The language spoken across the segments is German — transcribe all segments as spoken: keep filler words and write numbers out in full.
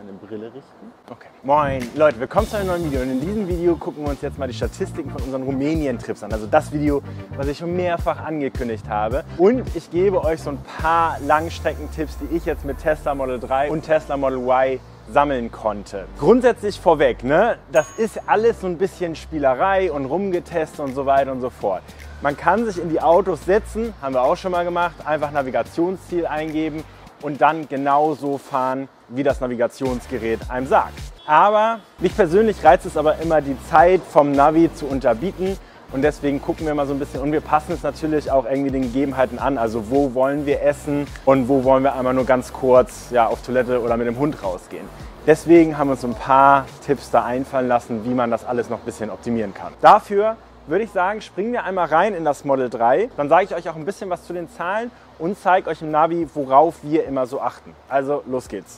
meine Brille richten. Okay. Moin Leute, willkommen zu einem neuen Video und in diesem Video gucken wir uns jetzt mal die Statistiken von unseren Rumänien-Trips an. Also das Video, was ich schon mehrfach angekündigt habe. Und ich gebe euch so ein paar Langstreckentipps, die ich jetzt mit Tesla Model drei und Tesla Model Y sammeln konnte. Grundsätzlich vorweg, ne, das ist alles so ein bisschen Spielerei und rumgetestet und so weiter und so fort. Man kann sich in die Autos setzen, haben wir auch schon mal gemacht, einfach Navigationsziel eingeben und dann genauso fahren, wie das Navigationsgerät einem sagt. Aber mich persönlich reizt es aber immer, die Zeit vom Navi zu unterbieten. Und deswegen gucken wir mal so ein bisschen und wir passen es natürlich auch irgendwie den Gegebenheiten an. Also wo wollen wir essen und wo wollen wir einmal nur ganz kurz ja, auf Toilette oder mit dem Hund rausgehen. Deswegen haben wir uns so ein paar Tipps da einfallen lassen, wie man das alles noch ein bisschen optimieren kann. Dafür würde ich sagen, springen wir einmal rein in das Model drei. Dann sage ich euch auch ein bisschen was zu den Zahlen und zeige euch im Navi, worauf wir immer so achten. Also los geht's.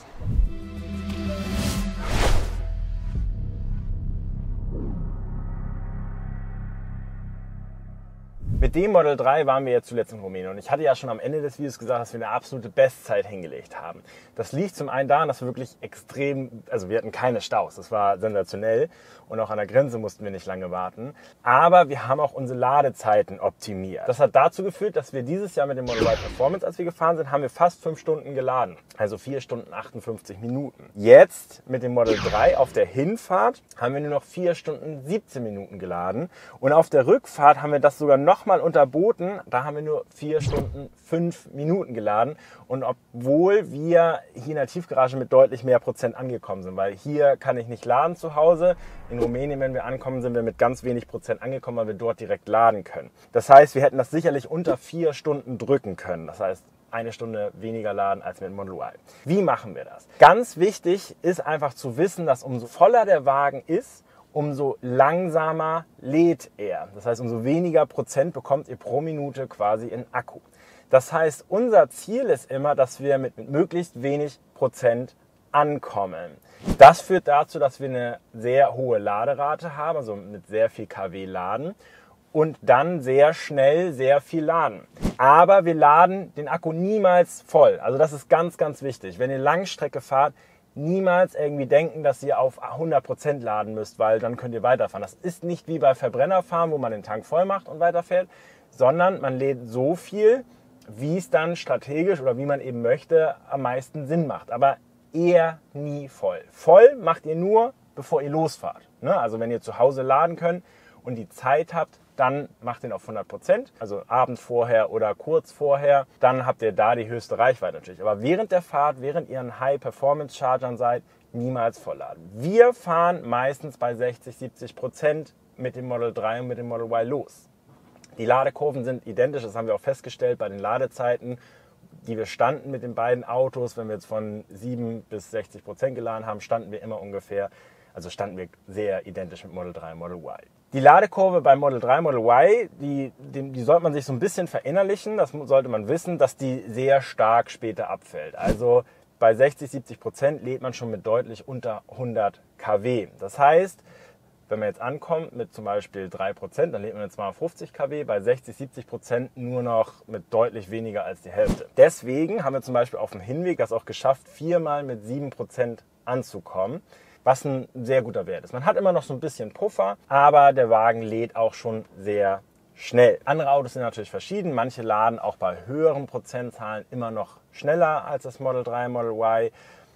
Mit dem Model drei waren wir jetzt zuletzt in Rumänien und ich hatte ja schon am Ende des Videos gesagt, dass wir eine absolute Bestzeit hingelegt haben. Das liegt zum einen daran, dass wir wirklich extrem, also wir hatten keine Staus, das war sensationell und auch an der Grenze mussten wir nicht lange warten. Aber wir haben auch unsere Ladezeiten optimiert. Das hat dazu geführt, dass wir dieses Jahr mit dem Model Y Performance, als wir gefahren sind, haben wir fast fünf Stunden geladen. Also vier Stunden achtundfünfzig Minuten. Jetzt mit dem Model drei auf der Hinfahrt haben wir nur noch vier Stunden siebzehn Minuten geladen und auf der Rückfahrt haben wir das sogar noch mal unterboten, da haben wir nur vier Stunden fünf Minuten geladen und obwohl wir hier in der Tiefgarage mit deutlich mehr Prozent angekommen sind, weil hier kann ich nicht laden zu Hause. In Rumänien, wenn wir ankommen, sind wir mit ganz wenig Prozent angekommen, weil wir dort direkt laden können. Das heißt, wir hätten das sicherlich unter vier Stunden drücken können. Das heißt, eine Stunde weniger laden als mit Model Y. Wie machen wir das? Ganz wichtig ist einfach zu wissen, dass umso voller der Wagen ist, umso langsamer lädt er. Das heißt, umso weniger Prozent bekommt ihr pro Minute quasi in Akku. Das heißt, unser Ziel ist immer, dass wir mit möglichst wenig Prozent ankommen. Das führt dazu, dass wir eine sehr hohe Laderate haben, also mit sehr viel Kilowatt laden und dann sehr schnell sehr viel laden. Aber wir laden den Akku niemals voll. Also das ist ganz, ganz wichtig. Wenn ihr Langstrecke fahrt, niemals irgendwie denken, dass ihr auf hundert Prozent laden müsst, weil dann könnt ihr weiterfahren. Das ist nicht wie bei Verbrennerfahren, wo man den Tank voll macht und weiterfährt, sondern man lädt so viel, wie es dann strategisch oder wie man eben möchte, am meisten Sinn macht. Aber eher nie voll. Voll macht ihr nur, bevor ihr losfahrt. Ne? Also wenn ihr zu Hause laden könnt und die Zeit habt, dann macht den auf hundert Prozent, also abends vorher oder kurz vorher, dann habt ihr da die höchste Reichweite natürlich. Aber während der Fahrt, während ihr an High-Performance-Chargern seid, niemals vollladen. Wir fahren meistens bei sechzig, siebzig Prozent mit dem Model drei und mit dem Model Y los. Die Ladekurven sind identisch, das haben wir auch festgestellt bei den Ladezeiten, die wir standen mit den beiden Autos. Wenn wir jetzt von sieben bis sechzig Prozent geladen haben, standen wir immer ungefähr, also standen wir sehr identisch mit Model drei und Model Y. Die Ladekurve bei Model drei, Model Y, die, die, die sollte man sich so ein bisschen verinnerlichen. Das sollte man wissen, dass die sehr stark später abfällt. Also bei sechzig, siebzig Prozent lädt man schon mit deutlich unter hundert Kilowatt. Das heißt, wenn man jetzt ankommt mit zum Beispiel drei Prozent, dann lädt man mit zweihundertfünfzig Kilowatt, bei sechzig, siebzig Prozent nur noch mit deutlich weniger als die Hälfte. Deswegen haben wir zum Beispiel auf dem Hinweg das auch geschafft, viermal mit sieben Prozent anzukommen, was ein sehr guter Wert ist. Man hat immer noch so ein bisschen Puffer, aber der Wagen lädt auch schon sehr schnell. Andere Autos sind natürlich verschieden. Manche laden auch bei höheren Prozentzahlen immer noch schneller als das Model drei, Model Y.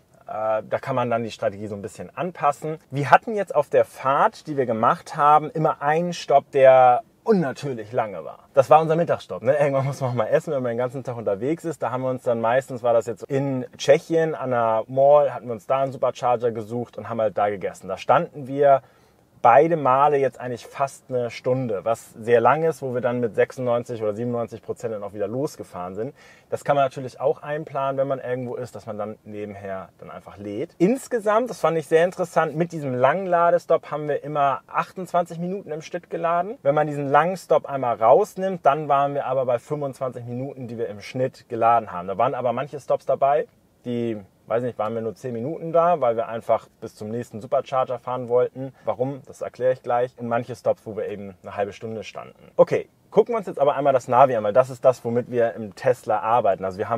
Da kann man dann die Strategie so ein bisschen anpassen. Wir hatten jetzt auf der Fahrt, die wir gemacht haben, immer einen Stopp, der unnatürlich lange war. Das war unser Mittagsstopp. Ne? Irgendwann muss man auch mal essen, wenn man den ganzen Tag unterwegs ist. Da haben wir uns dann meistens, war das jetzt in Tschechien, an der Mall, hatten wir uns da einen Supercharger gesucht und haben halt da gegessen. Da standen wir beide Male jetzt eigentlich fast eine Stunde, was sehr lang ist, wo wir dann mit sechsundneunzig oder siebenundneunzig Prozent dann auch wieder losgefahren sind. Das kann man natürlich auch einplanen, wenn man irgendwo ist, dass man dann nebenher dann einfach lädt. Insgesamt, das fand ich sehr interessant, mit diesem langen Ladestopp haben wir immer achtundzwanzig Minuten im Schnitt geladen. Wenn man diesen langen Stopp einmal rausnimmt, dann waren wir aber bei fünfundzwanzig Minuten, die wir im Schnitt geladen haben. Da waren aber manche Stops dabei, die weiß nicht, waren wir nur zehn Minuten da, weil wir einfach bis zum nächsten Supercharger fahren wollten. Warum? Das erkläre ich gleich. Und manche Stops, wo wir eben eine halbe Stunde standen. Okay, gucken wir uns jetzt aber einmal das Navi an, weil das ist das, womit wir im Tesla arbeiten. Also wir haben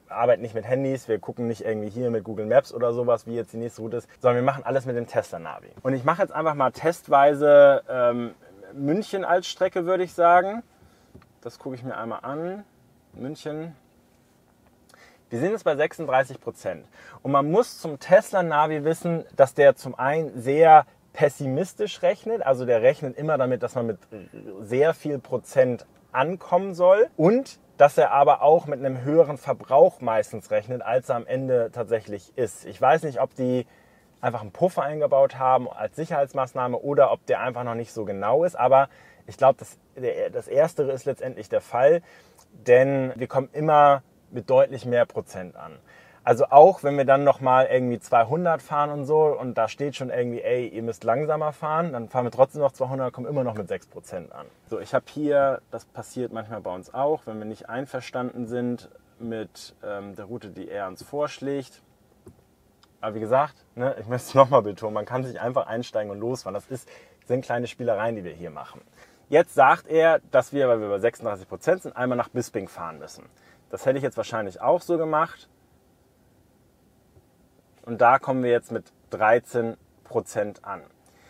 arbeiten nicht mit Handys, wir gucken nicht irgendwie hier mit Google Maps oder sowas, wie jetzt die nächste Route ist, sondern wir machen alles mit dem Tesla Navi. Und ich mache jetzt einfach mal testweise ähm, München als Strecke, würde ich sagen. Das gucke ich mir einmal an. München. Wir sind jetzt bei sechsunddreißig Prozent. Und man muss zum Tesla Navi wissen, dass der zum einen sehr pessimistisch rechnet. Also der rechnet immer damit, dass man mit sehr viel Prozent ankommen soll. Und dass er aber auch mit einem höheren Verbrauch meistens rechnet, als er am Ende tatsächlich ist. Ich weiß nicht, ob die einfach einen Puffer eingebaut haben als Sicherheitsmaßnahme oder ob der einfach noch nicht so genau ist. Aber ich glaube, das, das Erstere ist letztendlich der Fall, denn wir kommen immer mit deutlich mehr Prozent an. Also auch wenn wir dann nochmal irgendwie zweihundert fahren und so und da steht schon irgendwie, ey, ihr müsst langsamer fahren, dann fahren wir trotzdem noch zweihundert, kommen immer noch mit sechs Prozent an. So, ich habe hier, das passiert manchmal bei uns auch, wenn wir nicht einverstanden sind mit ähm, der Route, die er uns vorschlägt. Aber wie gesagt, ne, ich möchte es nochmal betonen, man kann sich einfach einsteigen und losfahren. Das ist, sind kleine Spielereien, die wir hier machen. Jetzt sagt er, dass wir, weil wir bei sechsunddreißig Prozent sind, einmal nach Bisping fahren müssen. Das hätte ich jetzt wahrscheinlich auch so gemacht. Und da kommen wir jetzt mit dreizehn Prozent an.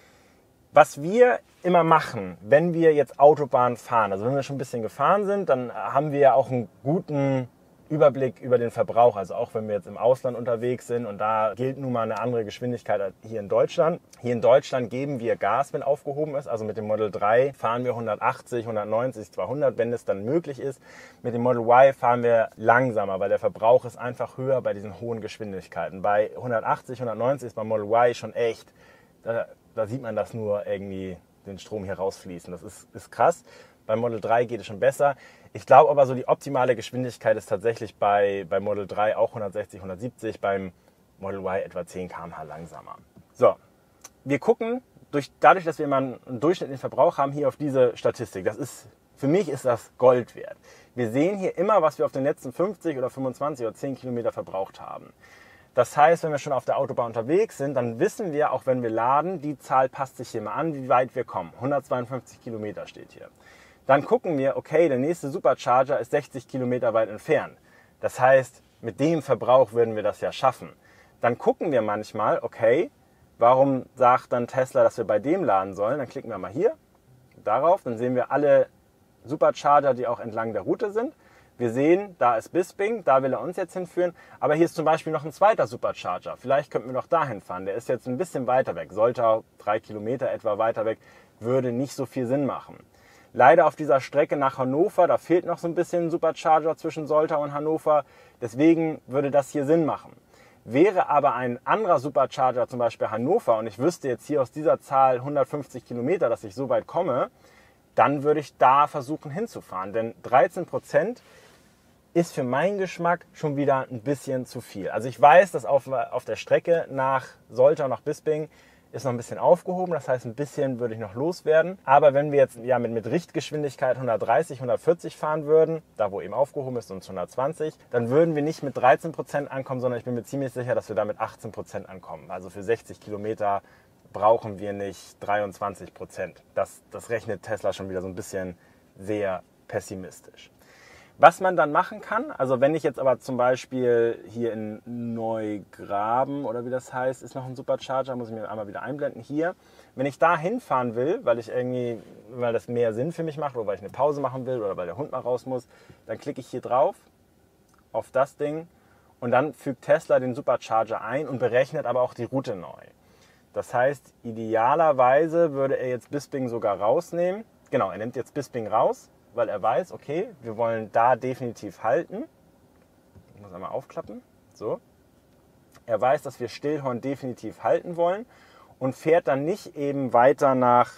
Was wir immer machen, wenn wir jetzt Autobahn fahren, also wenn wir schon ein bisschen gefahren sind, dann haben wir ja auch einen guten Überblick über den Verbrauch. Also auch wenn wir jetzt im Ausland unterwegs sind und da gilt nun mal eine andere Geschwindigkeit als hier in Deutschland. Hier in Deutschland geben wir Gas, wenn aufgehoben ist. Also mit dem Model drei fahren wir hundertachtzig, hundertneunzig, zweihundert, wenn es dann möglich ist. Mit dem Model Y fahren wir langsamer, weil der Verbrauch ist einfach höher bei diesen hohen Geschwindigkeiten. Bei hundertachtzig, hundertneunzig ist beim Model Y schon echt, da, da sieht man das nur irgendwie den Strom hier rausfließen. Das ist, ist krass. Beim Model drei geht es schon besser. Ich glaube aber, so die optimale Geschwindigkeit ist tatsächlich bei, bei Model drei auch hundertsechzig, hundertsiebzig, beim Model Y etwa zehn Kilometer pro Stunde langsamer. So, wir gucken, durch, dadurch, dass wir immer einen durchschnittlichen Verbrauch haben, hier auf diese Statistik. Das ist, für mich ist das Gold wert. Wir sehen hier immer, was wir auf den letzten fünfzig oder fünfundzwanzig oder zehn Kilometer verbraucht haben. Das heißt, wenn wir schon auf der Autobahn unterwegs sind, dann wissen wir, auch wenn wir laden, die Zahl passt sich hier mal an, wie weit wir kommen. hundertzweiundfünfzig Kilometer steht hier. Dann gucken wir, okay, der nächste Supercharger ist sechzig Kilometer weit entfernt. Das heißt, mit dem Verbrauch würden wir das ja schaffen. Dann gucken wir manchmal, okay, warum sagt dann Tesla, dass wir bei dem laden sollen? Dann klicken wir mal hier, darauf, dann sehen wir alle Supercharger, die auch entlang der Route sind. Wir sehen, da ist Bisping, da will er uns jetzt hinführen. Aber hier ist zum Beispiel noch ein zweiter Supercharger. Vielleicht könnten wir noch dahin fahren. Der ist jetzt ein bisschen weiter weg. Sollte drei Kilometer etwa weiter weg, würde nicht so viel Sinn machen. Leider auf dieser Strecke nach Hannover, da fehlt noch so ein bisschen ein Supercharger zwischen Soltau und Hannover. Deswegen würde das hier Sinn machen. Wäre aber ein anderer Supercharger, zum Beispiel Hannover, und ich wüsste jetzt hier aus dieser Zahl hundertfünfzig Kilometer, dass ich so weit komme, dann würde ich da versuchen hinzufahren. Denn dreizehn Prozent ist für meinen Geschmack schon wieder ein bisschen zu viel. Also ich weiß, dass auf, auf der Strecke nach Soltau, nach Bisping, ist noch ein bisschen aufgehoben, das heißt, ein bisschen würde ich noch loswerden. Aber wenn wir jetzt ja, mit, mit Richtgeschwindigkeit hundertdreißig, hundertvierzig fahren würden, da wo eben aufgehoben ist, und hundertzwanzig, dann würden wir nicht mit dreizehn Prozent ankommen, sondern ich bin mir ziemlich sicher, dass wir da mit achtzehn Prozent ankommen. Also für sechzig Kilometer brauchen wir nicht dreiundzwanzig Prozent. Das, das rechnet Tesla schon wieder so ein bisschen sehr pessimistisch. Was man dann machen kann, also wenn ich jetzt aber zum Beispiel hier in Neugraben oder wie das heißt, ist noch ein Supercharger, muss ich mir einmal wieder einblenden hier. Wenn ich da hinfahren will, weil ich irgendwie, weil das mehr Sinn für mich macht oder weil ich eine Pause machen will oder weil der Hund mal raus muss, dann klicke ich hier drauf auf das Ding und dann fügt Tesla den Supercharger ein und berechnet aber auch die Route neu. Das heißt, idealerweise würde er jetzt Bisping sogar rausnehmen. Genau, er nimmt jetzt Bisping raus, weil er weiß, okay, wir wollen da definitiv halten. Ich muss einmal aufklappen. So. Er weiß, dass wir Stillhorn definitiv halten wollen und fährt dann nicht eben weiter nach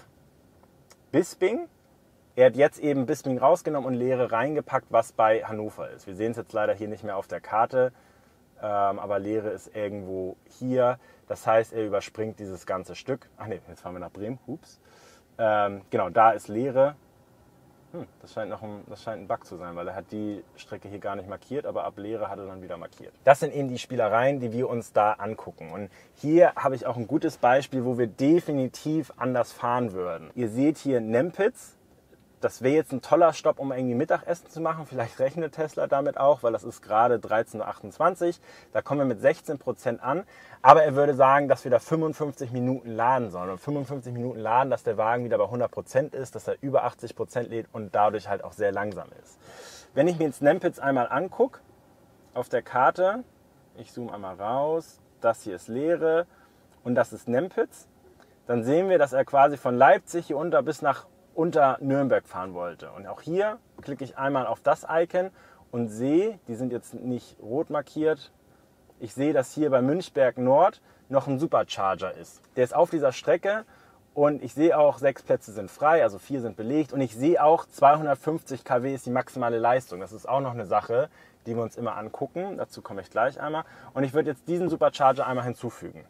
Bisping. Er hat jetzt eben Bisping rausgenommen und Leere reingepackt, was bei Hannover ist. Wir sehen es jetzt leider hier nicht mehr auf der Karte, ähm, aber Leere ist irgendwo hier. Das heißt, er überspringt dieses ganze Stück. Ach nee, jetzt fahren wir nach Bremen. Hups. Ähm, genau, da ist Leere. Hm, das scheint noch ein, das scheint ein Bug zu sein, weil er hat die Strecke hier gar nicht markiert, aber ab Leere hat er dann wieder markiert. Das sind eben die Spielereien, die wir uns da angucken. Und hier habe ich auch ein gutes Beispiel, wo wir definitiv anders fahren würden. Ihr seht hier Nempitz. das wäre jetzt ein toller Stopp, um irgendwie Mittagessen zu machen. Vielleicht rechnet Tesla damit auch, weil das ist gerade dreizehn Uhr achtundzwanzig. Da kommen wir mit sechzehn Prozent an. Aber er würde sagen, dass wir da fünfundfünfzig Minuten laden sollen. Und fünfundfünfzig Minuten laden, dass der Wagen wieder bei hundert Prozent ist, dass er über achtzig Prozent lädt und dadurch halt auch sehr langsam ist. Wenn ich mir jetzt Nempitz einmal angucke, auf der Karte, ich zoome einmal raus, das hier ist Leere und das ist Nempitz, dann sehen wir, dass er quasi von Leipzig hier unter bis nach unter Nürnberg fahren wollte. Und auch hier klicke ich einmal auf das Icon und sehe, die sind jetzt nicht rot markiert, ich sehe, dass hier bei Münchberg Nord noch ein Supercharger ist. Der ist auf dieser Strecke und ich sehe auch, sechs Plätze sind frei, also vier sind belegt. Und ich sehe auch, zweihundertfünfzig Kilowatt ist die maximale Leistung. Das ist auch noch eine Sache, die wir uns immer angucken. Dazu komme ich gleich einmal. Und ich würde jetzt diesen Supercharger einmal hinzufügen.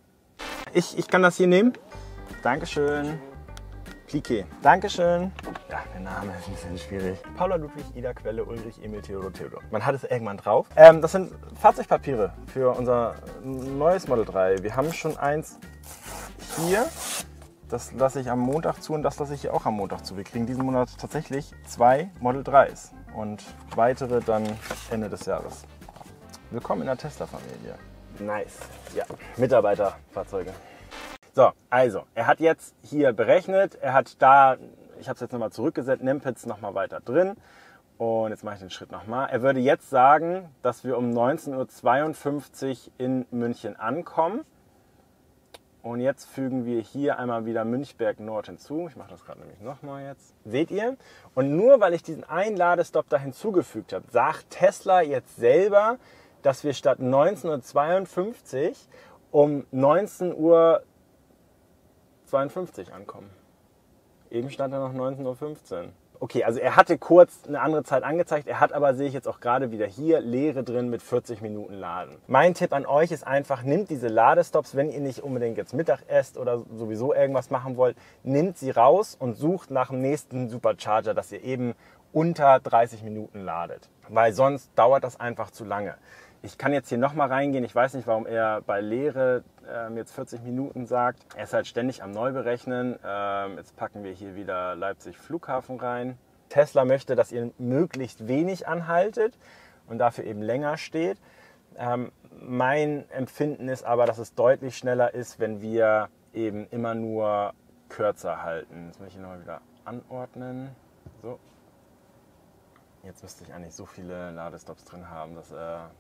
Ich, ich kann das hier nehmen. Dankeschön. Pliquet. Dankeschön. Ja, der Name ist ein bisschen schwierig. Paula Ludwig, Ida Quelle, Ulrich, Emil, Theodor, Theodor. Man hat es irgendwann drauf. Ähm, das sind Fahrzeugpapiere für unser neues Model drei. Wir haben schon eins hier. Das lasse ich am Montag zu und das lasse ich hier auch am Montag zu. Wir kriegen diesen Monat tatsächlich zwei Model dreis und weitere dann Ende des Jahres. Willkommen in der Tesla-Familie. Nice. Ja, Mitarbeiterfahrzeuge. So, also, er hat jetzt hier berechnet, er hat da, ich habe es jetzt nochmal zurückgesetzt, Nempitz nochmal weiter drin. Und jetzt mache ich den Schritt nochmal. Er würde jetzt sagen, dass wir um neunzehn Uhr zweiundfünfzig in München ankommen. Und jetzt fügen wir hier einmal wieder Münchberg Nord hinzu. Ich mache das gerade nämlich nochmal jetzt. Seht ihr? Und nur weil ich diesen einen Ladestopp da hinzugefügt habe, sagt Tesla jetzt selber, dass wir statt neunzehn Uhr zweiundfünfzig um neunzehn Uhr zweiundfünfzig ankommen. Eben stand da noch neunzehn Uhr fünfzehn. Okay, also er hatte kurz eine andere Zeit angezeigt, er hat aber, sehe ich jetzt auch gerade wieder hier, Leere drin mit vierzig Minuten Laden. Mein Tipp an euch ist einfach, nehmt diese Ladestops, wenn ihr nicht unbedingt jetzt Mittag esst oder sowieso irgendwas machen wollt, nehmt sie raus und sucht nach dem nächsten Supercharger, dass ihr eben unter dreißig Minuten ladet. Weil sonst dauert das einfach zu lange. Ich kann jetzt hier nochmal reingehen, ich weiß nicht, warum er bei Leere ähm, jetzt vierzig Minuten sagt. Er ist halt ständig am Neuberechnen. Ähm, jetzt packen wir hier wieder Leipzig Flughafen rein. Tesla möchte, dass ihr möglichst wenig anhaltet und dafür eben länger steht. Ähm, mein Empfinden ist aber, dass es deutlich schneller ist, wenn wir eben immer nur kürzer halten. Jetzt muss ich hier nochmal wieder anordnen. So. Jetzt müsste ich eigentlich so viele Ladestops drin haben, dass er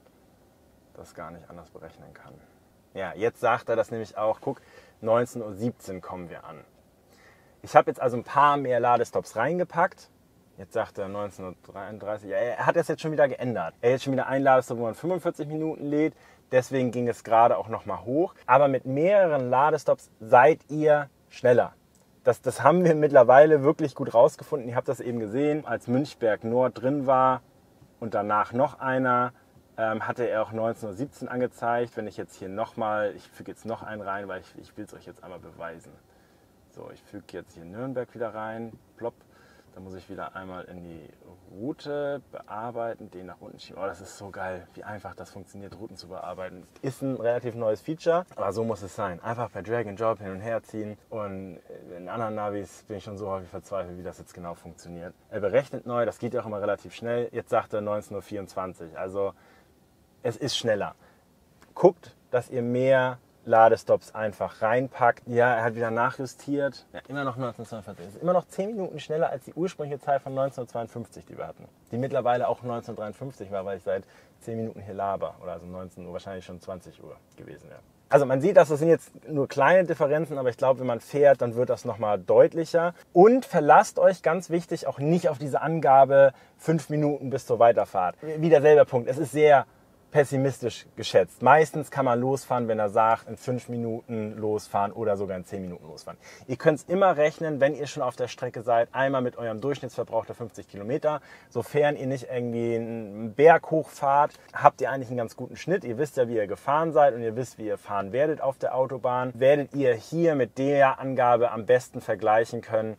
das gar nicht anders berechnen kann. Ja, jetzt sagt er das nämlich auch, guck, neunzehn Uhr siebzehn kommen wir an. Ich habe jetzt also ein paar mehr Ladestops reingepackt. Jetzt sagt er neunzehn Uhr dreiunddreißig. Ja, er hat das jetzt schon wieder geändert. Er hat jetzt schon wieder einen Ladestop, wo man fünfundvierzig Minuten lädt. Deswegen ging es gerade auch nochmal hoch. Aber mit mehreren Ladestops seid ihr schneller. Das, das haben wir mittlerweile wirklich gut rausgefunden. Ihr habt das eben gesehen, als Münchberg Nord drin war und danach noch einer, ähm, hatte er auch neunzehn Uhr siebzehn angezeigt. Wenn ich jetzt hier nochmal, ich füge jetzt noch einen rein, weil ich, ich will es euch jetzt einmal beweisen. So, ich füge jetzt hier Nürnberg wieder rein, plopp. Dann muss ich wieder einmal in die Route bearbeiten, den nach unten schieben. Oh, das ist so geil, wie einfach das funktioniert, Routen zu bearbeiten. Ist ein relativ neues Feature, aber so muss es sein. Einfach per Drag and Drop hin und her ziehen. Und in anderen Navis bin ich schon so häufig verzweifelt, wie das jetzt genau funktioniert. Er berechnet neu, das geht ja auch immer relativ schnell. Jetzt sagt er neunzehn Uhr vierundzwanzig, also es ist schneller. Guckt, dass ihr mehr Ladestops einfach reinpackt. Ja, er hat wieder nachjustiert. Ja, immer noch neunzehn Uhr zweiundvierzig. Das ist immer noch zehn Minuten schneller als die ursprüngliche Zahl von neunzehn Uhr zweiundfünfzig, die wir hatten. Die mittlerweile auch neunzehn Uhr dreiundfünfzig war, weil ich seit zehn Minuten hier laber. Oder also neunzehn Uhr, wahrscheinlich schon zwanzig Uhr gewesen wäre. Also man sieht, dass das sind jetzt nur kleine Differenzen, aber ich glaube, wenn man fährt, dann wird das nochmal deutlicher. Und verlasst euch, ganz wichtig, auch nicht auf diese Angabe fünf Minuten bis zur Weiterfahrt. Wieder selber Punkt. Es ist sehr pessimistisch geschätzt. Meistens kann man losfahren, wenn er sagt, in fünf Minuten losfahren oder sogar in zehn Minuten losfahren. Ihr könnt es immer rechnen, wenn ihr schon auf der Strecke seid, einmal mit eurem Durchschnittsverbrauch der fünfzig Kilometer. Sofern ihr nicht irgendwie einen Berg hochfahrt, habt ihr eigentlich einen ganz guten Schnitt. Ihr wisst ja, wie ihr gefahren seid und ihr wisst, wie ihr fahren werdet auf der Autobahn. Werdet ihr hier mit der Angabe am besten vergleichen können,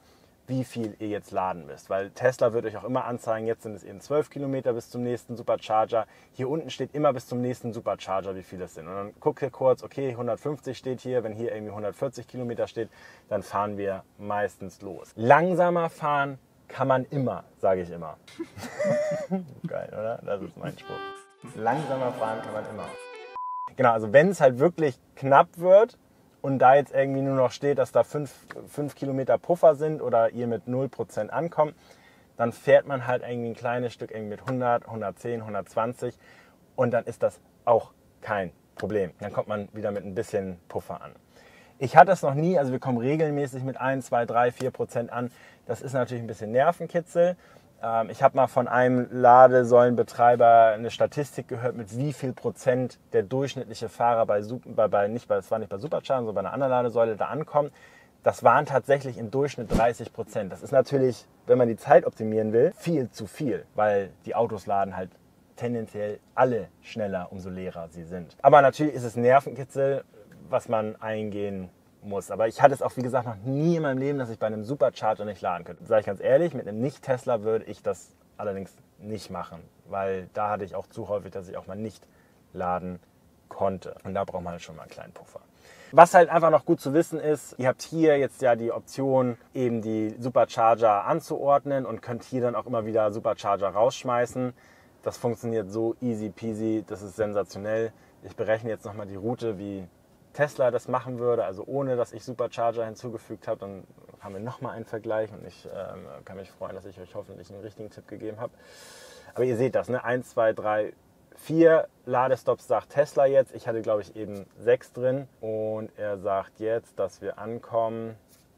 wie viel ihr jetzt laden müsst. Weil Tesla wird euch auch immer anzeigen, jetzt sind es eben zwölf Kilometer bis zum nächsten Supercharger. Hier unten steht immer bis zum nächsten Supercharger, wie viel es sind. Und dann guckt ihr kurz, okay, hundertfünfzig steht hier. Wenn hier irgendwie hundertvierzig Kilometer steht, dann fahren wir meistens los. Langsamer fahren kann man immer, sage ich immer. Geil, oder? Das ist mein Spruch. Langsamer fahren kann man immer. Genau, also wenn es halt wirklich knapp wird, und da jetzt irgendwie nur noch steht, dass da fünf Kilometer Puffer sind oder ihr mit null Prozent ankommt, dann fährt man halt irgendwie ein kleines Stück irgendwie mit hundert, hundertzehn, hundertzwanzig und dann ist das auch kein Problem. Dann kommt man wieder mit ein bisschen Puffer an. Ich hatte es noch nie, also wir kommen regelmäßig mit eins, zwei, drei, vier Prozent an. Das ist natürlich ein bisschen Nervenkitzel. Ich habe mal von einem Ladesäulenbetreiber eine Statistik gehört, mit wie viel Prozent der durchschnittliche Fahrer bei, bei, bei nicht bei, das war nicht bei Superchargern, sondern bei einer anderen Ladesäule da ankommt. Das waren tatsächlich im Durchschnitt dreißig Prozent. Das ist natürlich, wenn man die Zeit optimieren will, viel zu viel, weil die Autos laden halt tendenziell alle schneller, umso leerer sie sind. Aber natürlich ist es Nervenkitzel, was man eingehen muss. Aber ich hatte es auch, wie gesagt, noch nie in meinem Leben, dass ich bei einem Supercharger nicht laden könnte. Sage ich ganz ehrlich, mit einem Nicht-Tesla würde ich das allerdings nicht machen, weil da hatte ich auch zu häufig, dass ich auch mal nicht laden konnte. Und da braucht man halt schon mal einen kleinen Puffer. Was halt einfach noch gut zu wissen ist, ihr habt hier jetzt ja die Option, eben die Supercharger anzuordnen und könnt hier dann auch immer wieder Supercharger rausschmeißen. Das funktioniert so easy peasy, das ist sensationell. Ich berechne jetzt nochmal die Route, wie Tesla das machen würde, also ohne, dass ich Supercharger hinzugefügt habe, dann haben wir nochmal einen Vergleich und ich ähm, kann mich freuen, dass ich euch hoffentlich einen richtigen Tipp gegeben habe. Aber ihr seht das, ne? eins, zwei, drei, vier Ladestops sagt Tesla jetzt. Ich hatte, glaube ich, eben sechs drin und er sagt jetzt, dass wir ankommen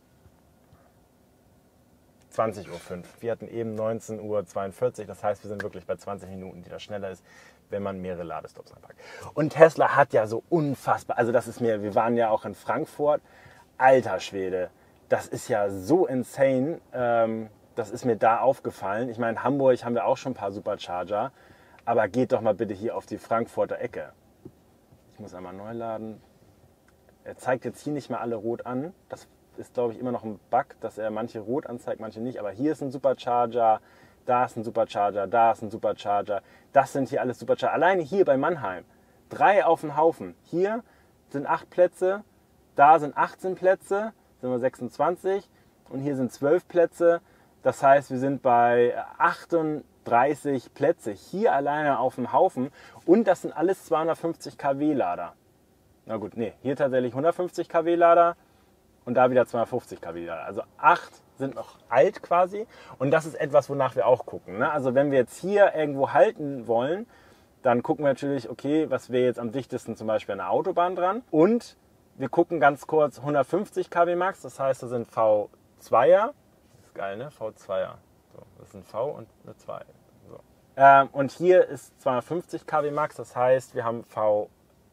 zwanzig Uhr fünf. Wir hatten eben neunzehn Uhr zweiundvierzig, das heißt, wir sind wirklich bei zwanzig Minuten, die das schneller ist, wenn man mehrere Ladestops anpackt. Und Tesla hat ja so unfassbar, also das ist mir, wir waren ja auch in Frankfurt, alter Schwede, das ist ja so insane, ähm, das ist mir da aufgefallen. Ich meine, in Hamburg haben wir auch schon ein paar Supercharger, aber geht doch mal bitte hier auf die Frankfurter Ecke. Ich muss einmal neu laden. Er zeigt jetzt hier nicht mehr alle rot an, das ist, glaube ich, immer noch ein Bug, dass er manche rot anzeigt, manche nicht, aber hier ist ein Supercharger, da ist ein Supercharger, da ist ein Supercharger. Das sind hier alles Supercharger. Alleine hier bei Mannheim. Drei auf dem Haufen. Hier sind acht Plätze, da sind achtzehn Plätze, sind wir sechsundzwanzig. Und hier sind zwölf Plätze. Das heißt, wir sind bei achtunddreißig Plätze. Hier alleine auf dem Haufen. Und das sind alles zweihundertfünfzig Kilowatt Lader. Na gut, nee, hier tatsächlich hundertfünfzig Kilowatt Lader. Und da wieder zweihundertfünfzig Kilowatt Lader. Also acht sind noch alt quasi. Und das ist etwas, wonach wir auch gucken. Ne? Also wenn wir jetzt hier irgendwo halten wollen, dann gucken wir natürlich, okay, was wäre jetzt am dichtesten zum Beispiel an der Autobahn dran. Und wir gucken ganz kurz hundertfünfzig Kilowatt Max. Das heißt, das sind V zweier. Das ist geil, ne? V zweier. So, das ist ein V und eine zwei. So. Ähm, und hier ist zweihundertfünfzig Kilowatt Max. Das heißt, wir haben V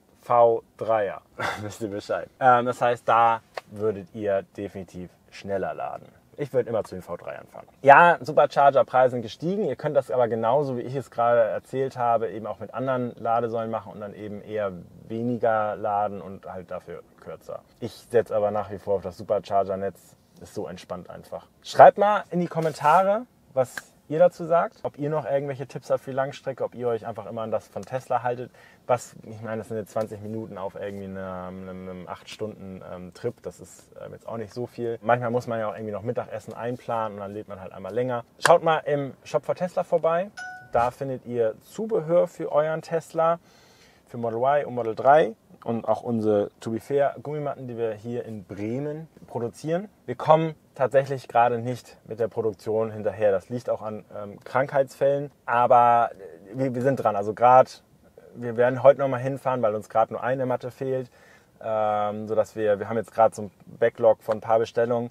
V dreier. Wisst ihr Bescheid. Ähm, das heißt, da würdet ihr definitiv schneller laden. Ich würde immer zu den V dreiern fahren. Ja, Supercharger-Preise sind gestiegen. Ihr könnt das aber genauso, wie ich es gerade erzählt habe, eben auch mit anderen Ladesäulen machen und dann eben eher weniger laden und halt dafür kürzer. Ich setze aber nach wie vor auf das Supercharger-Netz. Ist so entspannt einfach. Schreibt mal in die Kommentare, was ihr dazu sagt, ob ihr noch irgendwelche Tipps habt für die Langstrecke, ob ihr euch einfach immer an das von Tesla haltet. Was, ich meine, das sind jetzt zwanzig Minuten auf irgendwie einem, einem acht Stunden ähm, Trip, das ist ähm, jetzt auch nicht so viel. Manchmal muss man ja auch irgendwie noch Mittagessen einplanen und dann lädt man halt einmal länger. Schaut mal im Shop for Tesla vorbei, da findet ihr Zubehör für euren Tesla, für Model Y und Model drei. Und auch unsere To Be Fair Gummimatten, die wir hier in Bremen produzieren. Wir kommen tatsächlich gerade nicht mit der Produktion hinterher. Das liegt auch an ähm, Krankheitsfällen, aber wir, wir sind dran. Also gerade, wir werden heute noch mal hinfahren, weil uns gerade nur eine Matte fehlt, ähm, sodass wir, wir haben jetzt gerade so ein Backlog von ein paar Bestellungen.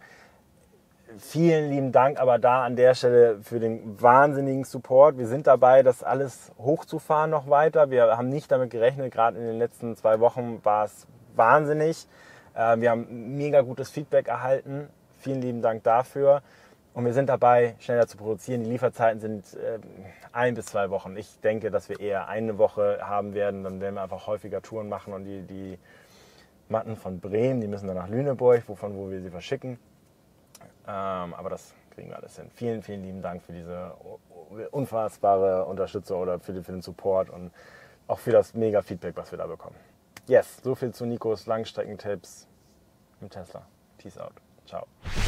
Vielen lieben Dank aber da an der Stelle für den wahnsinnigen Support. Wir sind dabei, das alles hochzufahren noch weiter. Wir haben nicht damit gerechnet, gerade in den letzten zwei Wochen war es wahnsinnig. Wir haben mega gutes Feedback erhalten. Vielen lieben Dank dafür. Und wir sind dabei, schneller zu produzieren. Die Lieferzeiten sind ein bis zwei Wochen. Ich denke, dass wir eher eine Woche haben werden. Dann werden wir einfach häufiger Touren machen und die, die Matten von Bremen, die müssen dann nach Lüneburg, wovon wo wir sie verschicken. Ähm, aber das kriegen wir alles hin. Vielen, vielen lieben Dank für diese unfassbare Unterstützung oder für, für den Support und auch für das mega Feedback, was wir da bekommen. Yes, so viel zu Nikos Langstreckentipps im Tesla. Peace out. Ciao.